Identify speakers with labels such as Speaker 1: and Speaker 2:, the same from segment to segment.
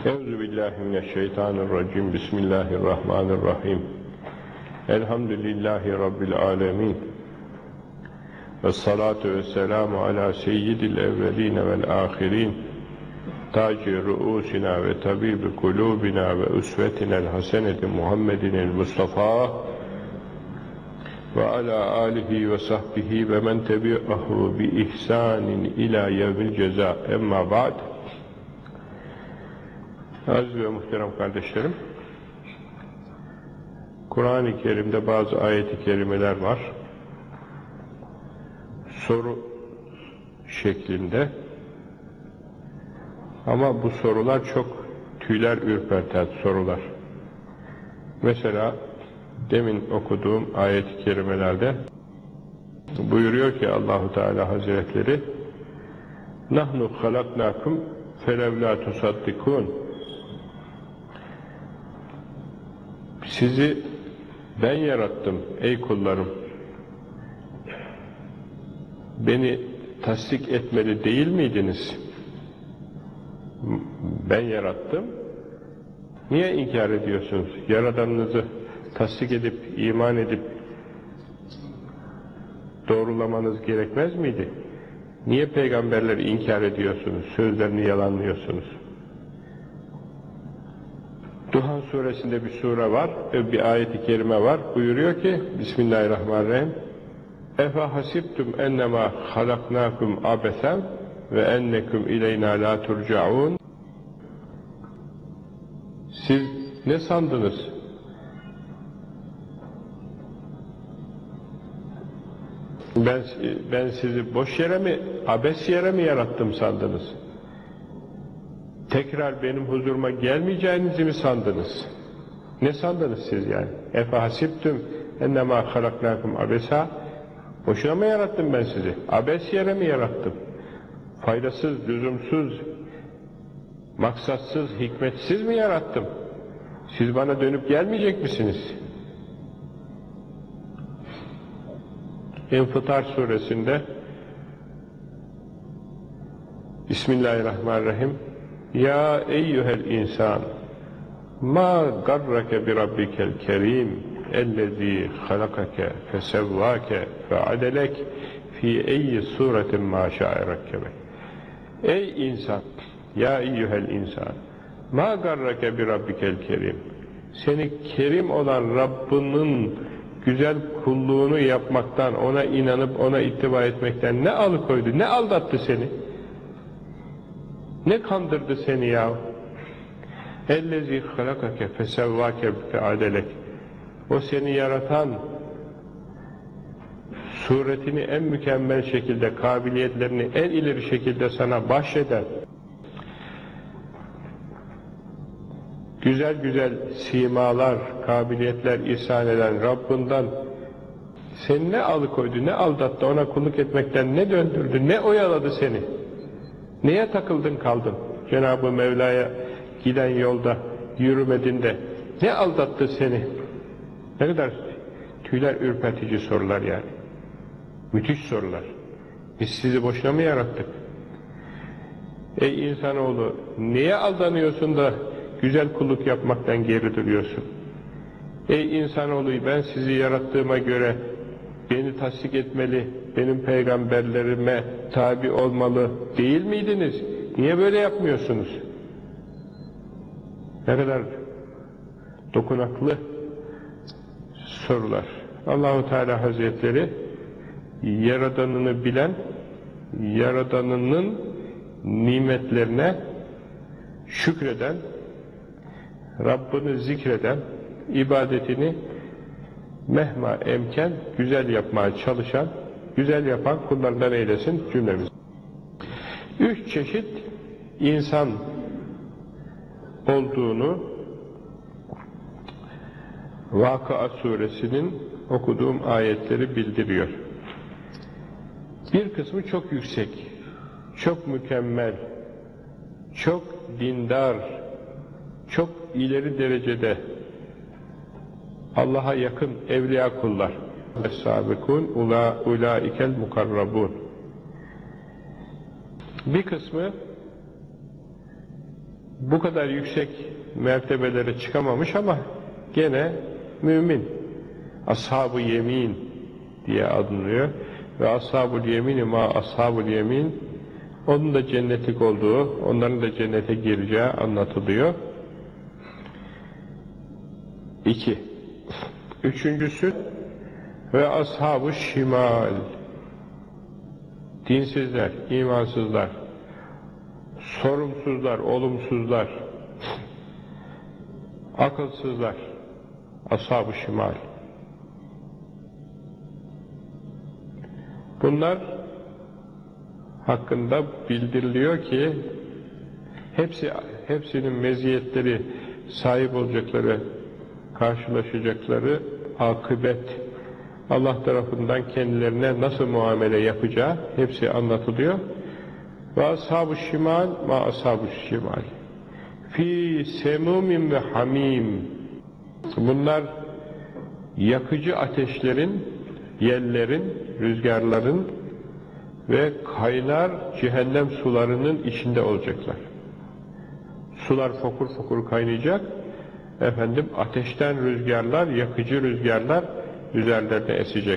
Speaker 1: Euzubillahimineşşeytanirracim. Bismillahirrahmanirrahim. Elhamdülillahi Rabbil alemin. Vessalatu vesselamu ala seyyidil evveline vel ahirin. Taci ruusina ve tabibi kulubina ve usvetinel haseneti Muhammedinil Mustafa ve ala alihi ve sahbihi ve men tebi'ahu bi ihsanin ila yevmil ceza. Emma ba'd. Aziz ve muhterem kardeşlerim, Kur'an-ı Kerim'de bazı ayet-i kerimeler var. Soru şeklinde. Ama bu sorular çok tüyler ürperten sorular. Mesela demin okuduğum ayet-i kerimelerde buyuruyor ki Allahu Teala Hazretleri: "Nahnu halaknakum felevla tusaddikun." Sizi ben yarattım ey kullarım. Beni tasdik etmeli değil miydiniz? Ben yarattım. Niye inkar ediyorsunuz? Yaradanınızı tasdik edip, iman edip doğrulamanız gerekmez miydi? Niye peygamberleri inkar ediyorsunuz? Sözlerini yalanlıyorsunuz? Duhan suresinde bir sure var, bir ayet-i kerime var. Buyuruyor ki, Bismillahirrahmanirrahim: "Efe hasibtum ennemâ halaknâkum abesen ve ennekum ileynâ lâ turcaûn." Siz ne sandınız? Ben sizi boş yere mi, abes yere mi yarattım sandınız? Tekrar benim huzuruma gelmeyeceğinizi mi sandınız? Ne sandınız siz yani? Efe hasibtum ennemâ halaknâkum abesa. Boşuna mı yarattım ben sizi? Abes yere mi yarattım? Faydasız, lüzumsuz, maksatsız, hikmetsiz mi yarattım? Siz bana dönüp gelmeyecek misiniz? İnfitar suresinde Bismillahirrahmanirrahim: "Ya eyyuhel insan, ma garrake bi rabbikel kerim, ellezî halakake fesevvâke feadelek fî eyyi suretin mâ şâ'e rakkebek." Ey insan, ya eyyuhel insan, ma garrake bi rabbikel kerim. Seni kerim olan Rabbinin güzel kulluğunu yapmaktan, ona inanıp ona ittiba etmekten ne alıkoydu, ne aldattı seni? Ne kandırdı seni ya? "Ellezî halakake fesevvâke feadelek." O seni yaratan, suretini en mükemmel şekilde, kabiliyetlerini en ileri şekilde sana bahşeden, güzel güzel simalar, kabiliyetler ihsan eden Rabbinden seni ne alıkoydu, ne aldattı, ona kulluk etmekten ne döndürdü, ne oyaladı seni? Neye takıldın kaldın? Cenab-ı Mevla'ya giden yolda yürümedin de ne aldattı seni? Ne kadar tüyler ürpertici sorular yani. Müthiş sorular. Biz sizi boşuna mı yarattık? Ey insanoğlu, niye aldanıyorsun da güzel kulluk yapmaktan geri duruyorsun? Ey insanoğlu, ben sizi yarattığıma göre beni tasdik etmeli, benim peygamberlerime tabi olmalı değil miydiniz? Niye böyle yapmıyorsunuz? Ne kadar dokunaklı sorular. Allahu Teala Hazretleri yaradanını bilen, yaradanının nimetlerine şükreden, Rabbini zikreden, ibadetini mehma emken güzel yapmaya çalışan, güzel yapan kullarından eylesin cümlemiz. 3 çeşit insan olduğunu Vakıa suresinin okuduğum ayetleri bildiriyor. Bir kısmı çok yüksek, çok mükemmel, çok dindar, çok ileri derecede Allah'a yakın evliya kullar. Es-sâbikûn ulâikel mukarrabûn. Bir kısmı bu kadar yüksek mertebelere çıkamamış ama gene mümin. Ashab-ı yemin diye adlanıyor. Ve ashab-ül yemini ma ashab-ül yemin, onun da cennetlik olduğu, onların da cennete gireceği anlatılıyor. 2. Üçüncüsü ve ashab-ı şimal, dinsizler, imansızlar, sorumsuzlar, olumsuzlar, akılsızlar, ashab-ı şimal. Bunlar hakkında bildiriliyor ki hepsinin meziyetleri, sahip olacakları, karşılaşacakları akıbet, Allah tarafından kendilerine nasıl muamele yapacağı hepsi anlatılıyor. Ve ashab-ı şimal ma ashab-ı şimal fi semumin ve hamim. Bunlar yakıcı ateşlerin, yellerin, rüzgarların ve kaynar cehennem sularının içinde olacaklar. Sular fokur fokur kaynayacak. Ateşten rüzgarlar, yakıcı rüzgarlar üzerlerine esecek.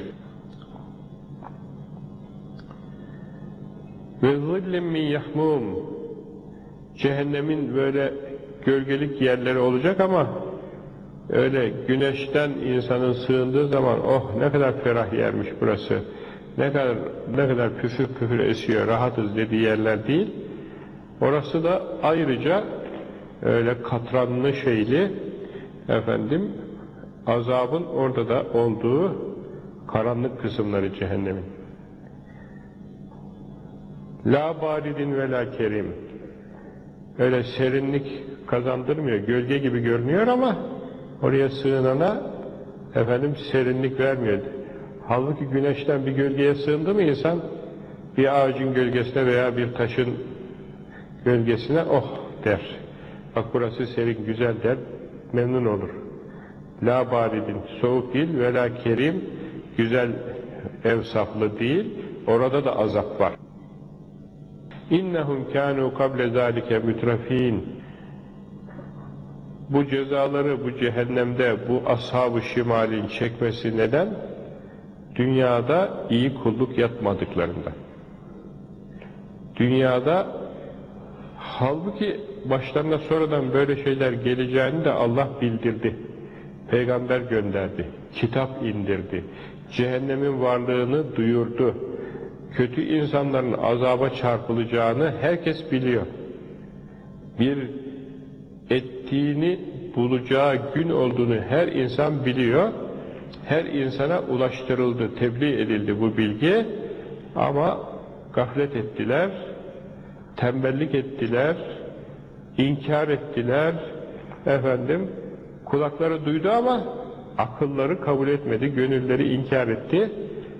Speaker 1: Ve zillim min yahmum. Cehennemin böyle gölgelik yerleri olacak ama öyle güneşten insanın sığındığı zaman oh ne kadar ferah yermiş burası, ne kadar püfür püfür esiyor, rahatız dediği yerler değil. Orası da ayrıca öyle katranlı şeyli, azabın orada da olduğu karanlık kısımları cehennemin. La baridin ve la kerim. Öyle serinlik kazandırmıyor, gölge gibi görünüyor ama oraya sığınana serinlik vermiyor. Halbuki güneşten bir gölgeye sığındı mı insan, bir ağacın gölgesine veya bir taşın gölgesine oh der. Bak burası serin, güzel der, memnun olur. La baridin, soğuk değil, ve la kerim, güzel evsaflı değil, orada da azap var. İnnehum kânû kable zâlike mütrefîn. Bu cezaları bu cehennemde bu ashab-ı şimalin çekmesi neden? Dünyada iyi kulluk yapmadıklarından. Dünyada halbuki başlarına sonradan böyle şeyler geleceğini de Allah bildirdi. Peygamber gönderdi, kitap indirdi, cehennemin varlığını duyurdu. Kötü insanların azaba çarpılacağını herkes biliyor. Bir ettiğini bulacağı gün olduğunu her insan biliyor. Her insana ulaştırıldı, tebliğ edildi bu bilgi. Ama gaflet ettiler, tembellik ettiler, inkar ettiler. Kulakları duydu ama akılları kabul etmedi, gönülleri inkar etti.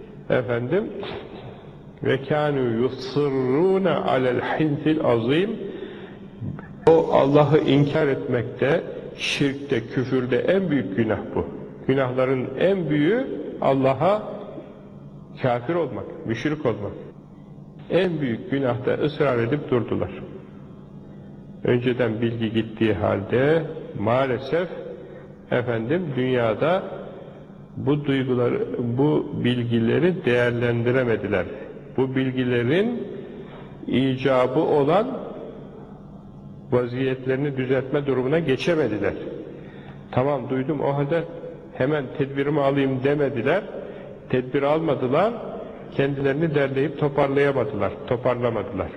Speaker 1: Ve kânû yusirrûne alel hinsil azîm. O Allah'ı inkar etmekte, şirkte, küfürde en büyük günah bu. Günahların en büyüğü Allah'a kafir olmak, müşrik olmak. En büyük günahta ısrar edip durdular. Önceden bilgi gittiği halde maalesef dünyada bu duyguları, bu bilgileri değerlendiremediler. Bu bilgilerin icabı olan vaziyetlerini düzeltme durumuna geçemediler. Tamam duydum, o halde hemen tedbirimi alayım demediler. Tedbir almadılar, kendilerini derleyip toparlamadılar.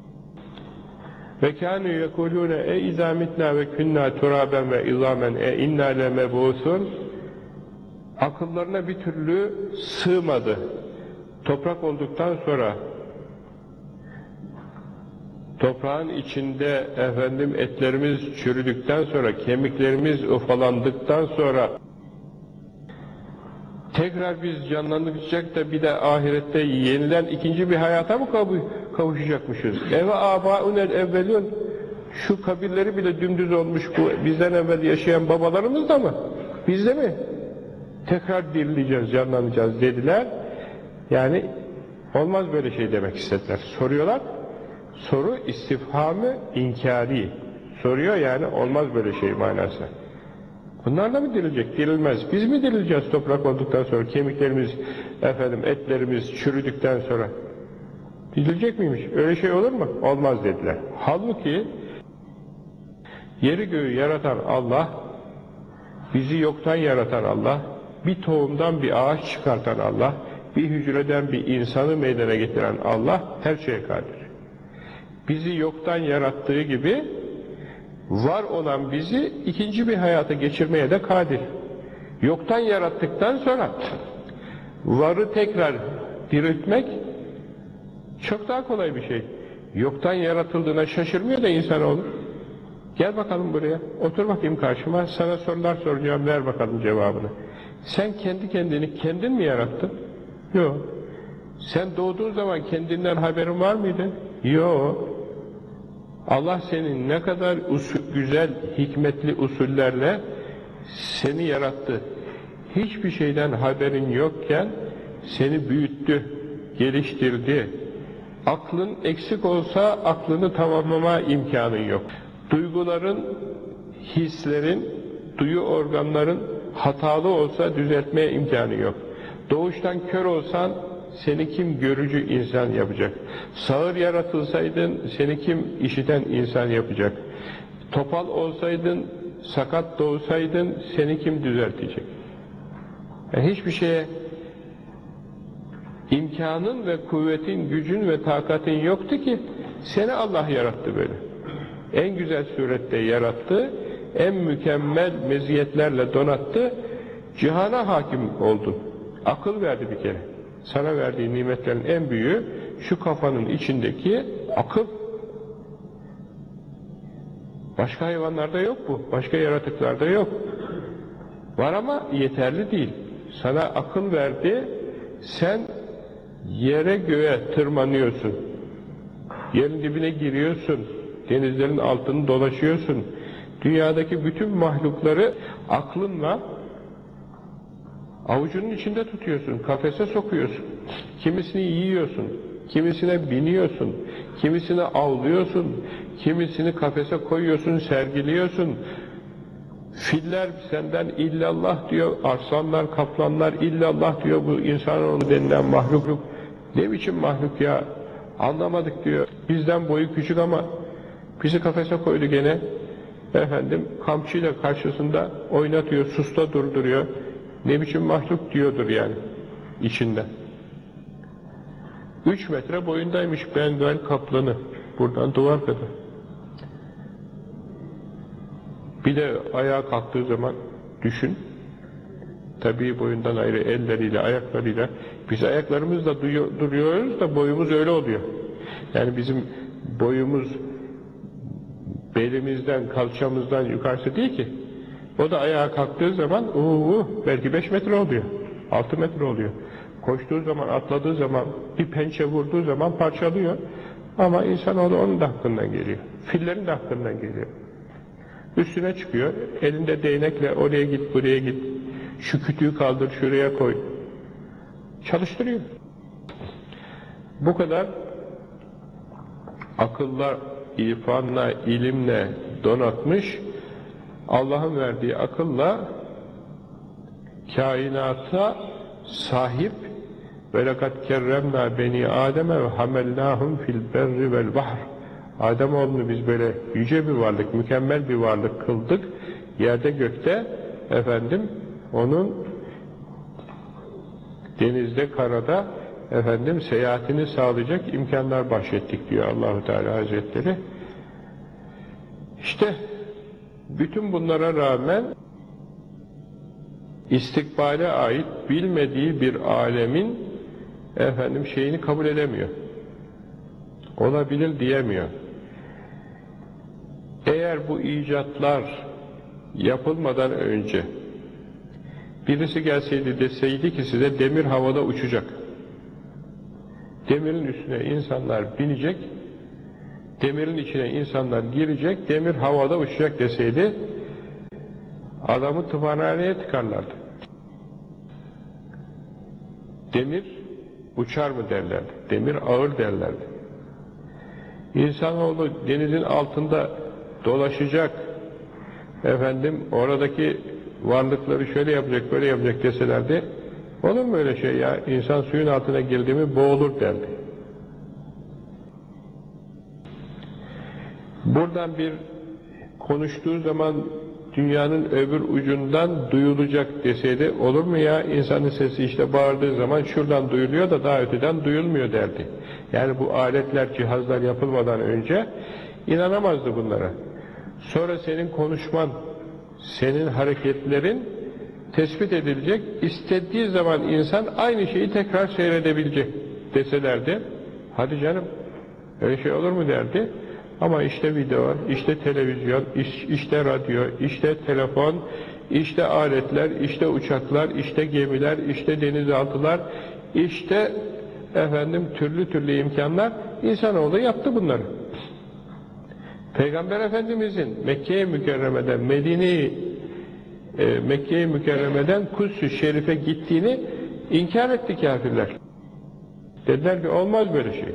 Speaker 1: Ve kânû yekulûne izâ mitnâ ve künnâ turâben ve izâmen innâ lemebûsûn. Akıllarına bir türlü sığmadı. Toprak olduktan sonra, toprağın içinde etlerimiz çürüdükten sonra, kemiklerimiz ufalandıktan sonra tekrar biz canlanacak da bir de ahirette yeniden ikinci bir hayata mı kavuşacakmışız? Eve âbâunel evvelûn. Şu kabirleri bile dümdüz olmuş bu bizden evvel yaşayan babalarımız da mı? Biz de mi? Tekrar dirileceğiz, canlanacağız dediler. Yani olmaz böyle şey demek istediler. Soruyorlar. Soru istifhamı inkari. Soruyor yani, olmaz böyle şey manası. Bunlarla mı dirilecek? Dirilmez. Biz mi dirileceğiz toprak olduktan sonra? Kemiklerimiz, etlerimiz çürüdükten sonra. Dirilecek miymiş? Öyle şey olur mu? Olmaz dediler. Halbuki yeri göğü yaratan Allah, bizi yoktan yaratan Allah, bir tohumdan bir ağaç çıkartan Allah, bir hücreden bir insanı meydana getiren Allah her şeye kadir. Bizi yoktan yarattığı gibi var olan bizi ikinci bir hayata geçirmeye de kadir. Yoktan yarattıktan sonra varı tekrar diriltmek çok daha kolay bir şey. Yoktan yaratıldığına şaşırmıyor da insanoğlu. Gel bakalım buraya, otur bakayım karşıma, sana sorular soracağım, ver bakalım cevabını. Sen kendi kendini kendin mi yarattın? Yok. Sen doğduğun zaman kendinden haberin var mıydı? Yok. Allah senin ne kadar güzel, hikmetli usullerle seni yarattı. Hiçbir şeyden haberin yokken seni büyüttü, geliştirdi. Aklın eksik olsa aklını tamamlama imkanın yok. Duyguların, hislerin, duyu organların hatalı olsa düzeltmeye imkanı yok. Doğuştan kör olsan seni kim görücü insan yapacak? Sağır yaratılsaydın seni kim işiten insan yapacak? Topal olsaydın, sakat doğsaydın seni kim düzeltecek? Yani hiçbir şeye imkanın ve kuvvetin, gücün ve takatin yoktu ki seni Allah yarattı böyle. En güzel surette yarattı, en mükemmel meziyetlerle donattı, cihana hakim oldun. Akıl verdi bir kere. Sana verdiği nimetlerin en büyüğü şu kafanın içindeki akıl. Başka hayvanlarda yok bu, başka yaratıklarda yok. Var ama yeterli değil. Sana akıl verdi, sen yere göğe tırmanıyorsun. Yerin dibine giriyorsun, denizlerin altını dolaşıyorsun. Dünyadaki bütün mahlukları aklınla avucunun içinde tutuyorsun, kafese sokuyorsun. Kimisini yiyorsun, kimisine biniyorsun, kimisini avlıyorsun, kimisini kafese koyuyorsun, sergiliyorsun. Filler senden illallah diyor, arslanlar, kaplanlar illallah diyor, bu insanoğlu denilen mahluk. Ne biçim mahluk ya? Anlamadık diyor. Bizden boyu küçük ama bizi kafese koydu gene. Kamçıyla karşısında oynatıyor, susta durduruyor. Ne biçim mahluk diyordur yani içinde. 3 metre boyundaymış Bengal kaplanı. Buradan duvar kadar. Bir de ayağa kalktığı zaman düşün. Tabii boyundan ayrı elleriyle, ayaklarıyla. Biz ayaklarımızla duruyoruz da boyumuz öyle oluyor. Yani bizim boyumuz belimizden, kalçamızdan yukarısı değil ki. O da ayağa kalktığı zaman belki 5 metre oluyor. 6 metre oluyor. Koştuğu zaman, atladığı zaman, bir pençe vurduğu zaman parçalıyor. Ama insanoğlu onun da hakkından geliyor. Fillerin de hakkından geliyor. Üstüne çıkıyor, elinde değnekle oraya git, buraya git. Şu kütüğü kaldır, şuraya koy. Çalıştırıyor. Bu kadar akılla, irfanla, ilimle donatmış, Allah'ın verdiği akılla kainata sahip ve lekad kerremna beni Adem'e ve hamellâhum fil berri vel bahr. Ademoğlunu biz böyle yüce bir varlık, mükemmel bir varlık kıldık. Yerde gökte onun denizde, karada seyahatini sağlayacak imkanlar bahşettik diyor Allah-u Teala Hazretleri. İşte bütün bunlara rağmen istikbale ait bilmediği bir alemin şeyini kabul edemiyor. Olabilir diyemiyor. Eğer bu icatlar yapılmadan önce birisi gelseydi deseydi ki size demir havada uçacak. Demirin üstüne insanlar binecek, demirin içine insanlar girecek, demir havada uçacak deseydi adamı tımarhaneye tıkarlardı. Demir uçar mı derlerdi, demir ağır derlerdi. İnsanoğlu denizin altında dolaşacak, efendim oradaki varlıkları şöyle yapacak, böyle yapacak deselerdi, olur mu öyle şey ya? İnsan suyun altına girdi mi boğulur derdi. Buradan bir konuştuğu zaman dünyanın öbür ucundan duyulacak deseydi, olur mu ya? İnsanın sesi işte bağırdığı zaman şuradan duyuluyor da daha öteden duyulmuyor derdi. Yani bu aletler, cihazlar yapılmadan önce inanamazdı bunlara. Sonra senin konuşman, senin hareketlerin tespit edilecek, istediği zaman insan aynı şeyi tekrar seyredebilecek deselerdi, hadi canım öyle şey olur mu derdi. Ama işte video, işte televizyon, işte radyo, işte telefon, işte aletler, işte uçaklar, işte gemiler, işte denizaltılar, işte efendim türlü türlü imkanlar, insanoğlu yaptı bunları. Peygamber Efendimizin Mekke-i Mükerreme'den Mekke-i Mükerreme'den Kuds-ü Şerif'e gittiğini inkar etti kafirler. Dediler ki olmaz böyle şey.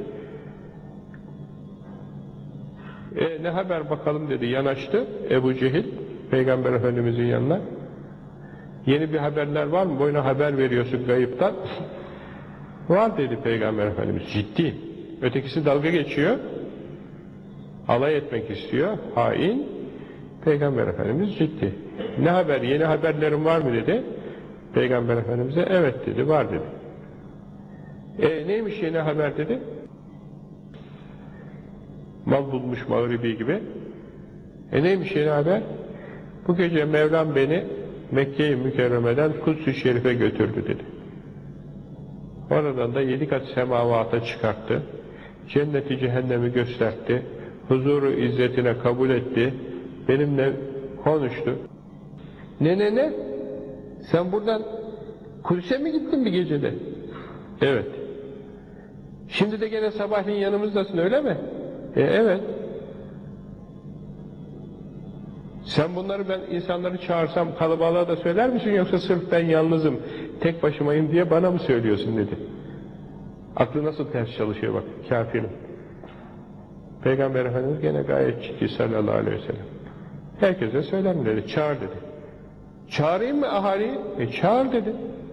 Speaker 1: Ne haber bakalım dedi, yanaştı Ebu Cehil Peygamber Efendimizin yanına. Yeni bir haberler var mı? Boyuna haber veriyorsun gayıptan. Var dedi Peygamber Efendimiz, ciddi. Ötekisi dalga geçiyor, alay etmek istiyor, hain. Peygamber Efendimiz ciddi. Ne haber, yeni haberlerin var mı dedi. Peygamber Efendimiz'e evet dedi, var dedi. Neymiş yeni haber dedi. Mal bulmuş mağribi gibi. Neymiş yeni haber? Bu gece Mevlam beni Mekke-i Mükerreme'den Kuds-ü Şerif'e götürdü dedi. Oradan da 7 kat semavata çıkarttı. Cenneti cehennemi gösterdi. Huzuru izzetine kabul etti. Benimle konuştu. Ne? Sen buradan Kudüs'e mi gittin bir gecede? Evet. Şimdi de gene sabahleyin yanımızdasın öyle mi? Evet. Sen bunları ben insanları çağırsam kalabalığa da söyler misin yoksa sırf ben yalnızım, tek başımayım diye bana mı söylüyorsun dedi. Aklı nasıl ters çalışıyor bak kafirin. Peygamber Efendimiz gene gayet ciddi sallallahu aleyhi ve sellem. Herkese söyler mi dedi, çağır dedi. Çağırayım mı ahaliyi? Çağır dedi.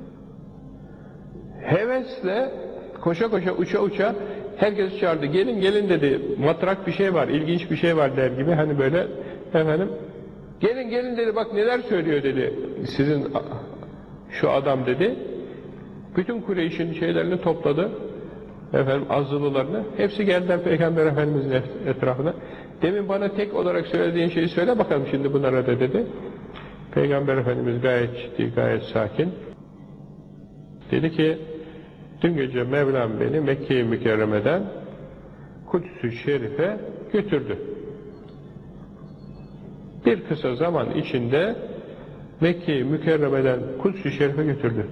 Speaker 1: Hevesle koşa koşa uça uça herkes çağırdı. Gelin dedi. Matrak bir şey var, ilginç bir şey var der gibi hani böyle efendim. Gelin dedi, bak neler söylüyor dedi. Sizin şu adam dedi. Bütün Kureyş'in şeylerini topladı. Efendim azılılarını. Hepsi geldiler Peygamber Efendimiz'in etrafına. Demin bana tek olarak söylediğin şeyi söyle bakalım şimdi bunlara da dedi. Peygamber Efendimiz gayet ciddi, gayet sakin. Dedi ki dün gece Mevlam beni Mekke-i Mükerreme'den Kuds-ü Şerif'e götürdü. Bir kısa zaman içinde Mekke-i Mükerreme'den Kuds-ü Şerif'e götürdü.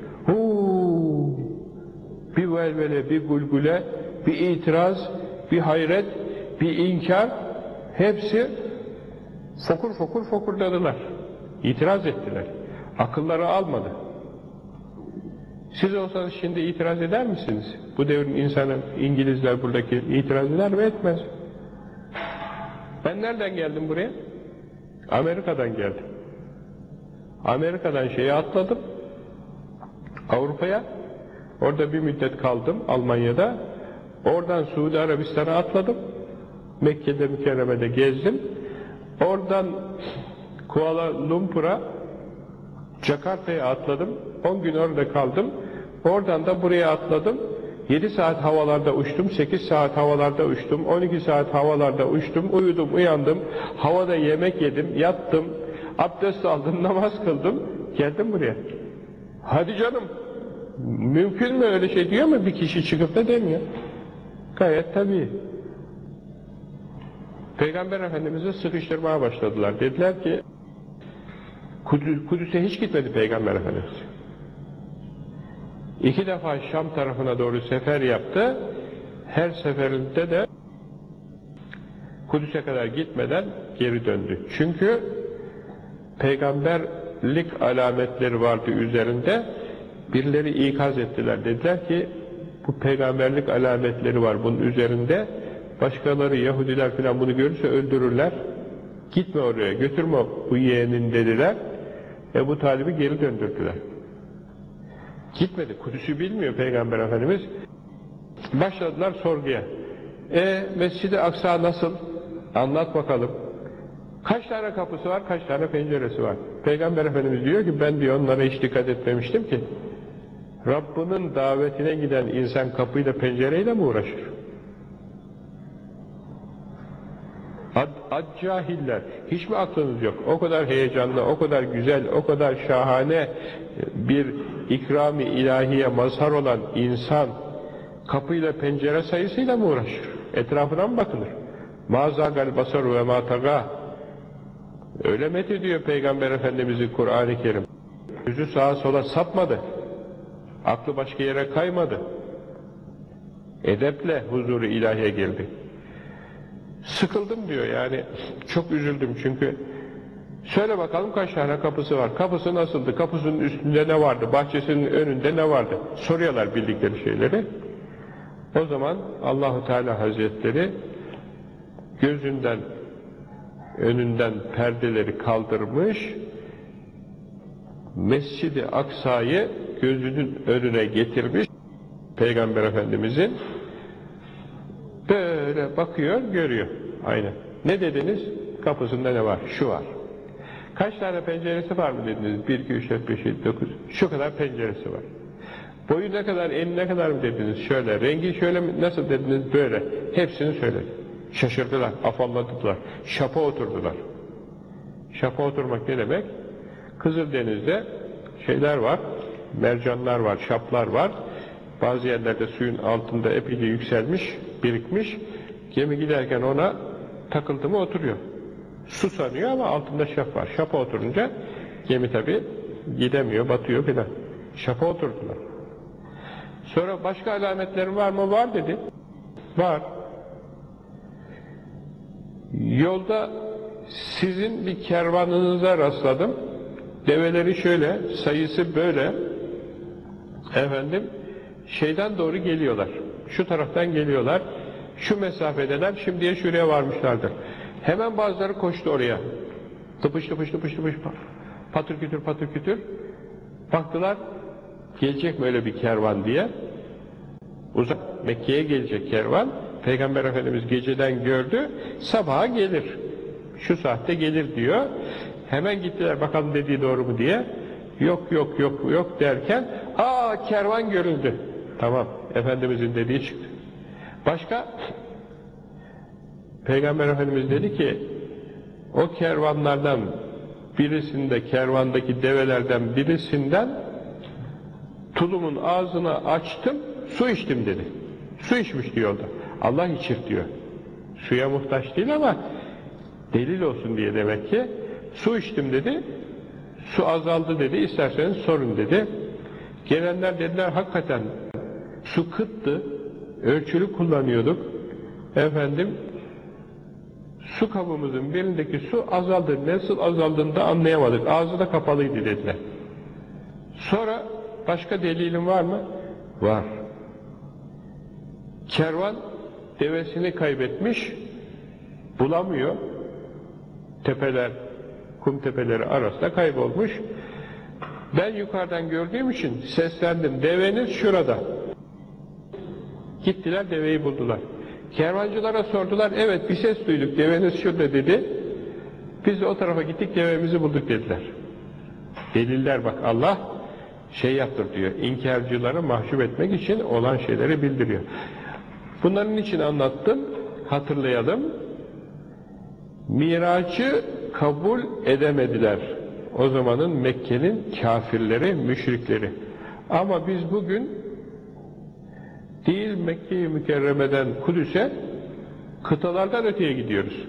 Speaker 1: Bir velvele, bir gulgule, bir itiraz, bir hayret, bir inkar, hepsi fokur fokurladılar. İtiraz ettiler. Akılları almadı. Siz olsanız şimdi itiraz eder misiniz? Bu devrin insanı, İngilizler buradaki itiraz eder mi? Etmez. Ben nereden geldim buraya? Amerika'dan geldim. Amerika'dan atladım. Avrupa'ya. Orada bir müddet kaldım Almanya'da. Oradan Suudi Arabistan'a atladım. Mekke'de Mükerreme'de gezdim. Oradan Kuala Lumpur'a, Jakarta'ya atladım. 10 gün orada kaldım. Oradan da buraya atladım. 7 saat havalarda uçtum, 8 saat havalarda uçtum, 12 saat havalarda uçtum, uyudum, uyandım, havada yemek yedim, yattım, abdest aldım, namaz kıldım, geldim buraya. Hadi canım, mümkün mü öyle şey diyor mu bir kişi çıkıp da demiyor. Gayet tabii. Peygamber Efendimiz'i sıkıştırmaya başladılar. Dediler ki, Kudüs'e hiç gitmedi Peygamber Efendimiz. 2 defa Şam tarafına doğru sefer yaptı. Her seferinde de Kudüs'e kadar gitmeden geri döndü. Çünkü peygamberlik alametleri vardı üzerinde. Birileri ikaz ettiler. Dediler ki bu peygamberlik alametleri var bunun üzerinde. Başkaları Yahudiler falan bunu görürse öldürürler. Gitme oraya, götürme bu yeğenin dediler. Ebu Talib'i geri döndürdüler. Gitmedi, Kudüs'ü bilmiyor Peygamber Efendimiz. Başladılar sorguya. Mescid-i Aksa nasıl? Anlat bakalım. Kaç tane kapısı var, kaç tane penceresi var? Peygamber Efendimiz diyor ki, ben diyor onlara hiç dikkat etmemiştim ki. Rabbinin davetine giden insan kapıyla pencereyle mi uğraşır? Cahiller, hiç mi aklınız yok? O kadar heyecanlı, o kadar güzel, o kadar şahane bir ikram-ı ilahiye mazhar olan insan kapıyla pencere sayısıyla mı uğraşır? Etrafına mı bakılır? Mâzâgal basaru ve mâtagâ. Öyle methediyor Peygamber Efendimiz'i Kur'an-ı Kerim. Gözü sağa sola sapmadı. Aklı başka yere kaymadı. Edeple huzuru ilahiye geldi. Sıkıldım diyor yani, çok üzüldüm çünkü. Söyle bakalım kaç tane kapısı var? Kapısı nasıldı? Kapısının üstünde ne vardı? Bahçesinin önünde ne vardı? Soruyorlar bildikleri şeyleri. O zaman Allahu Teala Hazretleri gözünden, önünden perdeleri kaldırmış, Mescid-i Aksa'yı gözünün önüne getirmiş, Peygamber Efendimizin böyle bakıyor, görüyor. Aynen. Ne dediniz? Kapısında ne var? Şu var. Kaç tane penceresi var mı dediniz? 1, 2, 3, 4, 5, 7, 9. Şu kadar penceresi var. Boyu ne kadar, eni ne kadar mı dediniz? Şöyle. Rengi şöyle mi? Nasıl dediniz? Böyle. Hepsini söyledi. Şaşırdılar, afalladılar. Şapa oturdular. Şapa oturmak ne demek? Kızıldeniz'de şeyler var, mercanlar var, şaplar var. Bazı yerlerde suyun altında epeyce yükselmiş, birikmiş. Gemi giderken ona takıldı mı oturuyor. Su sanıyor ama altında şap var. Şapa oturunca gemi tabi gidemiyor, batıyor filan. Şapa oturdular. Sonra başka alametlerin var mı? Var dedi. Var. Yolda sizin bir kervanınıza rastladım. Develeri şöyle, sayısı böyle. Efendim, şeyden doğru geliyorlar. Şu taraftan geliyorlar. Şu mesafedeler, şimdiye şuraya varmışlardır. Hemen bazıları koştu oraya. Tıpış tıpış tıpış tıpış, patır kütür patır kütür. Baktılar, gelecek böyle bir kervan diye. Uzak Mekke'ye gelecek kervan. Peygamber Efendimiz geceden gördü, sabaha gelir. Şu saatte gelir diyor. Hemen gittiler bakalım dediği doğru mu diye. Yok yok yok yok derken, kervan görüldü. Tamam, Efendimizin dediği çıktı. Başka? Peygamber Efendimiz dedi ki, o kervanlardan birisinde, kervandaki develerden birisinden tulumun ağzını açtım, su içtim dedi. Su içmiş diyor da. Allah içir diyor. Suya muhtaç değil ama delil olsun diye demek ki. Su içtim dedi. Su azaldı dedi. İsterseniz sorun dedi. Gelenler dediler hakikaten su kıttı. Ölçülü kullanıyorduk. Efendim su kabımızın birindeki su azaldı. Nasıl azaldığını da anlayamadık. Ağzı da kapalıydı dediler. Sonra başka delilin var mı? Var. Kervan devesini kaybetmiş, bulamıyor. Tepeler, kum tepeleri arasında kaybolmuş. Ben yukarıdan gördüğüm için seslendim. Deveniz şurada. Gittiler, deveyi buldular. Kervancılara sordular. Evet, bir ses duyduk. Deveniz şurada dedi. Biz de o tarafa gittik, devemizi bulduk dediler. Deliller bak, Allah şey yaptır diyor. İnkarcıları mahcup etmek için olan şeyleri bildiriyor. Bunların için anlattım. Hatırlayalım. Miracı kabul edemediler. O zamanın Mekke'nin kafirleri, müşrikleri. Ama biz bugün değil Mekke-i Mükerreme'den Kudüs'e, kıtalardan öteye gidiyoruz.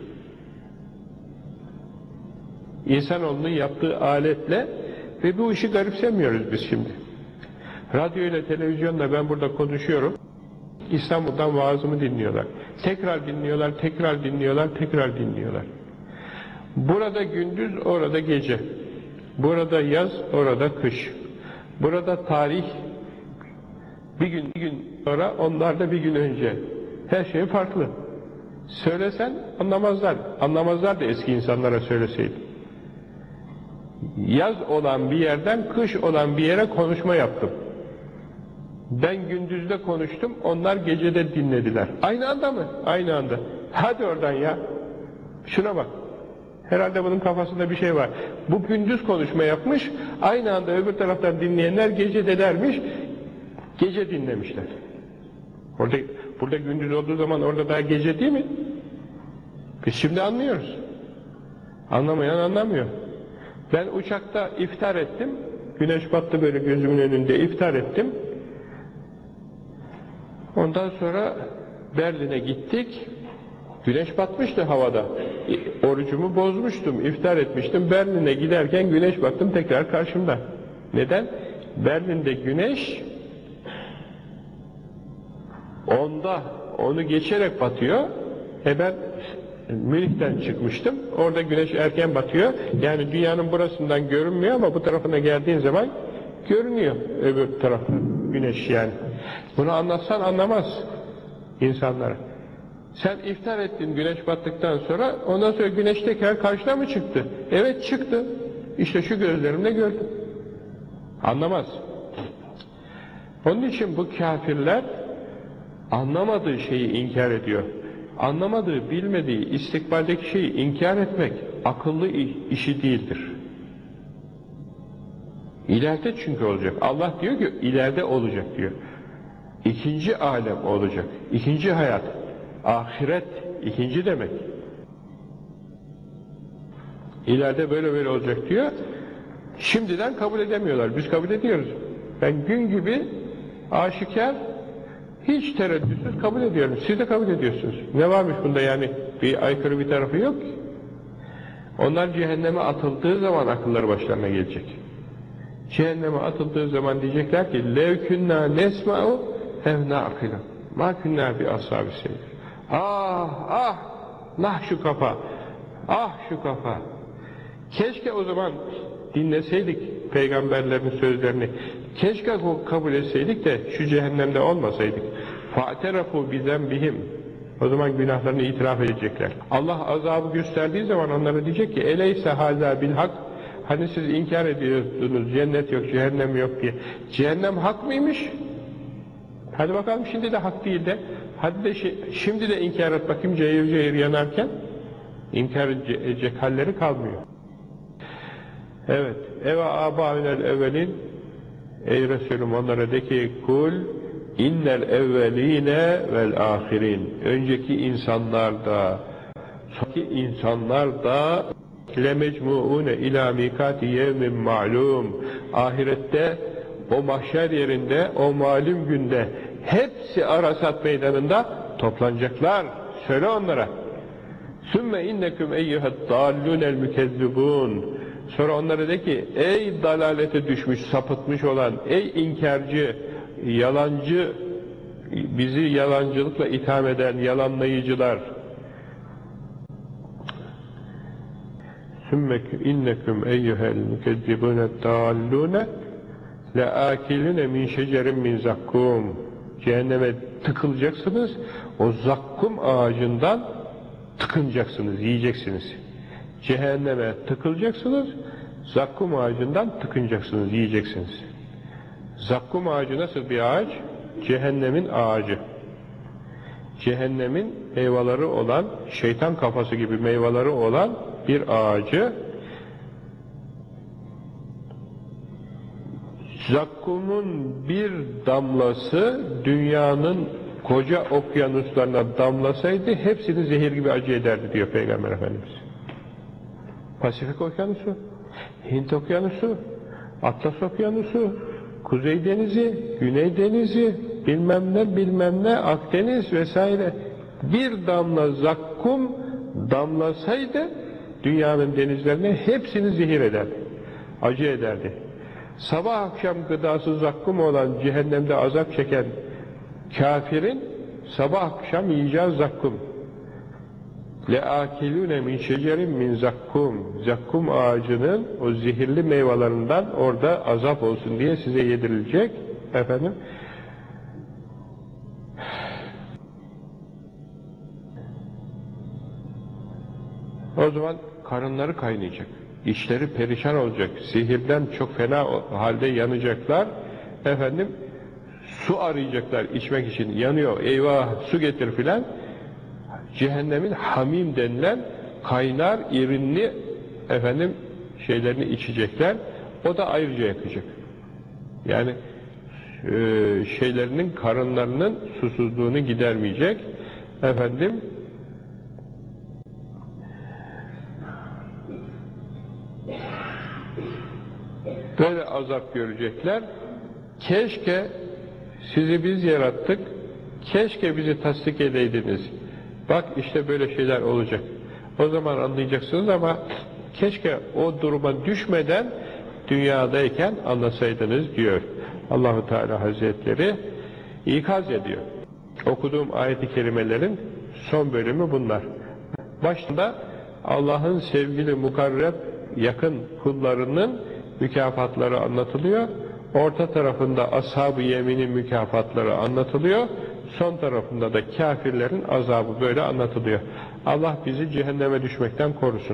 Speaker 1: İnsanoğlunun yaptığı aletle ve bu işi garipsemiyoruz biz şimdi. Radyo ile televizyonla ben burada konuşuyorum. İstanbul'dan vaazımı dinliyorlar. Tekrar dinliyorlar, tekrar dinliyorlar, tekrar dinliyorlar. Burada gündüz, orada gece. Burada yaz, orada kış. Burada tarih, bir gün sonra, onlar da bir gün önce. Her şey farklı. Söylesen anlamazlar. Anlamazlar da eski insanlara söyleseydim. Yaz olan bir yerden kış olan bir yere konuşma yaptım. Ben gündüzde konuştum, onlar gecede dinlediler. Aynı anda mı? Aynı anda. Hadi oradan ya. Şuna bak. Herhalde bunun kafasında bir şey var. Bu gündüz konuşma yapmış, aynı anda öbür taraftan dinleyenler gecedelermiş, gece dinlemişler. Burada gündüz olduğu zaman orada daha gece değil mi? Biz şimdi anlıyoruz. Anlamayan anlamıyor. Ben uçakta iftar ettim, güneş battı böyle gözümün önünde iftar ettim. Ondan sonra Berlin'e gittik. Güneş batmıştı havada. Orucumu bozmuştum, iftar etmiştim. Berlin'e giderken güneş baktım tekrar karşımda. Neden? Berlin'de güneş onu geçerek batıyor. Ben Münih'ten çıkmıştım. Orada güneş erken batıyor. Yani dünyanın burasından görünmüyor ama bu tarafına geldiğin zaman görünüyor öbür tarafta güneş yani. Bunu anlatsan anlamaz insanlara. Sen iftar ettin güneş battıktan sonra, ondan sonra güneş tekrar karşına mı çıktı? Evet çıktı. İşte şu gözlerimle gördüm. Anlamaz. Onun için bu kafirler anlamadığı şeyi inkar ediyor. Anlamadığı, bilmediği, istikbaldeki şeyi inkar etmek akıllı işi değildir. İleride çünkü olacak. Allah diyor ki ileride olacak diyor. İkinci alem olacak. İkinci hayat. Ahiret ikinci demek. İleride böyle olacak diyor. Şimdiden kabul edemiyorlar. Biz kabul ediyoruz. Ben gün gibi aşikar, hiç tereddütsüz kabul ediyorum. Siz de kabul ediyorsunuz. Ne varmış bunda yani? Bir aykırı bir tarafı yok ki. Onlar cehenneme atıldığı zaman akılları başlarına gelecek. Cehenneme atıldığı zaman diyecekler ki لَوْ كُنَّا نَسْمَعُ اَوْ نَعْقِلًا مَا كُنَّا بِأَصْحَابِ السَّيْرِ Ah! Nah şu kafa! Ah şu kafa! Keşke o zaman dinleseydik peygamberlerin sözlerini. Keşke kabul etseydik de şu cehennemde olmasaydık. فَاَتَرَفُوا بِذَنْبِهِمْ O zaman günahlarını itiraf edecekler. Allah azabı gösterdiği zaman onlara diyecek ki اَلَيْسَ هَذَا بِالْحَقِّ Hani siz inkar ediyordunuz, cennet yok, cehennem yok diye. Cehennem hak mıymış? Hadi bakalım şimdi de hak değil de. Hadi de şimdi de inkar et bakayım cayır cayır yanarken. İnkar edecek halleri kalmıyor. Evet. Eve âbâinel evvelin Ey Resulüm onlara de ki kul innel evveline vel ahirin önceki insanlarda sonraki insanlarda lemecmuune ilâ mikâti yevmin ma'lum ahirette o mahşer yerinde o malum günde hepsi Arasat meydanında toplanacaklar. Söyle onlara. Sümme inneküm eyyühet dâllûnel mükezzibûn Sonra onlara de ki ey dalalete düşmüş, sapıtmış olan, ey inkarcı, yalancı, bizi yalancılıkla itham eden yalanlayıcılar. Sümmeküm inneküm eyyühel mükezzibûne dâllûne leâkilûne min şecerin min zakkum. Cehenneme tıkılacaksınız, o zakkum ağacından tıkınacaksınız, yiyeceksiniz. Cehenneme tıkılacaksınız, zakkum ağacından tıkınacaksınız, yiyeceksiniz. Zakkum ağacı nasıl bir ağaç? Cehennemin ağacı. Cehennemin meyveleri olan, şeytan kafası gibi meyveleri olan bir ağacı. Zakkumun bir damlası dünyanın koca okyanuslarına damlasaydı hepsini zehir gibi acı ederdi diyor Peygamber Efendimiz. Pasifik Okyanusu, Hint Okyanusu, Atlas Okyanusu, Kuzey Denizi, Güney Denizi, bilmem ne, Akdeniz vesaire. Bir damla zakkum damlasaydı dünyanın denizlerine hepsini zehir ederdi, acı ederdi. Sabah akşam gıdası zakkum olan cehennemde azap çeken kafirin sabah akşam yiyeceği zakkum. لَاَكِلُونَ مِنْ شَجَرٍ مِنْ zakkum. Zakkum ağacının o zehirli meyvelerinden orada azap olsun diye size yedirilecek. Efendim. O zaman karınları kaynayacak, içleri perişan olacak, sihirden çok fena halde yanacaklar. Efendim, su arayacaklar içmek için, yanıyor, eyvah su getir filan. Cehennemin hamim denilen kaynar, irinli efendim şeylerini içecekler. O da ayrıca yakacak. Yani şeylerinin, karınlarının susuzluğunu gidermeyecek. Efendim, böyle azap görecekler. Keşke sizi biz yarattık, keşke bizi tasdik edeydiniz. Bak işte böyle şeyler olacak. O zaman anlayacaksınız ama keşke o duruma düşmeden dünyadayken anlasaydınız diyor Allah-u Teala Hazretleri, ikaz ediyor. Okuduğum ayet-i kerimelerin son bölümü bunlar. Başında Allah'ın sevgili, mukarreb, yakın kullarının mükafatları anlatılıyor. Orta tarafında ashab-ı yeminin mükafatları anlatılıyor. Son tarafında da kafirlerin azabı böyle anlatılıyor. Allah bizi cehenneme düşmekten korusun.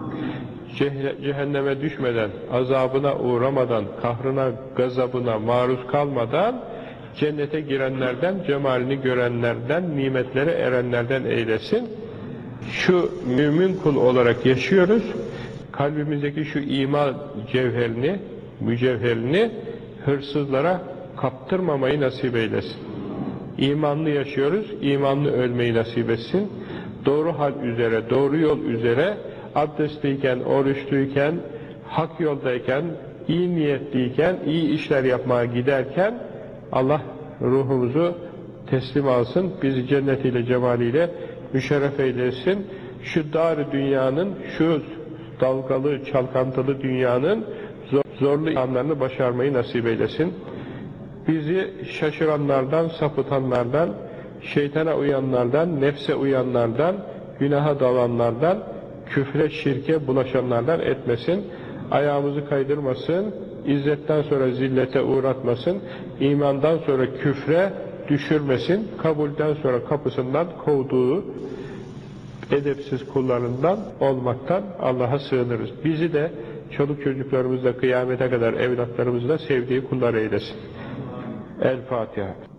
Speaker 1: Cehenneme düşmeden, azabına uğramadan, kahrına, gazabına maruz kalmadan cennete girenlerden, cemalini görenlerden, nimetlere erenlerden eylesin. Şu mümin kul olarak yaşıyoruz. Kalbimizdeki şu iman cevherini, mücevherini hırsızlara kaptırmamayı nasip eylesin. İmanlı yaşıyoruz, imanlı ölmeyi nasip etsin. Doğru hal üzere, doğru yol üzere, abdestliyken, oruçluyken, hak yoldayken, iyi niyetliyken, iyi işler yapmaya giderken Allah ruhumuzu teslim alsın, bizi cennetiyle, cemaliyle müşerref eylesin. Şu dar dünyanın, şu dalgalı, çalkantılı dünyanın zorlu anlarını başarmayı nasip eylesin. Bizi şaşıranlardan, sapıtanlardan, şeytana uyanlardan, nefse uyanlardan, günaha dalanlardan, küfre, şirke bulaşanlardan etmesin. Ayağımızı kaydırmasın, izzetten sonra zillete uğratmasın, imandan sonra küfre düşürmesin, kabulden sonra kapısından kovduğu edepsiz kullarından olmaktan Allah'a sığınırız. Bizi de çoluk çocuklarımızla kıyamete kadar evlatlarımızla sevdiği kullar eylesin. El Fatiha.